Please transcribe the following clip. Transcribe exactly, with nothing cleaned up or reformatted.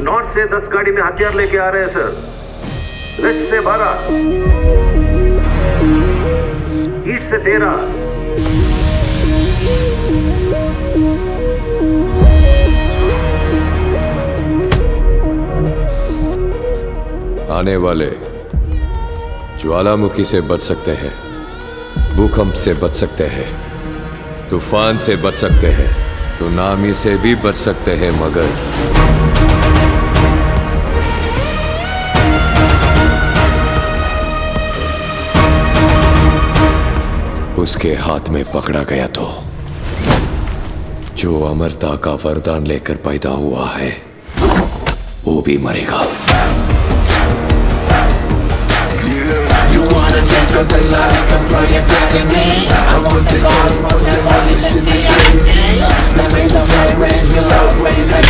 North से दस गाड़ी में हथियार लेके आ रहे हैं सर, वेस्ट से बारह, ईस्ट से तेरह। आने वाले ज्वालामुखी से बच सकते हैं, भूकंप से बच सकते हैं, तूफान से बच सकते हैं, सुनामी से भी बच सकते हैं, मगर उसके हाथ में पकड़ा गया तो जो अमरता का वरदान लेकर पैदा हुआ है वो भी मरेगा। Got the light, come try and take me. I want the gold, want the money, shit the empty. Now make the right range, the loud way,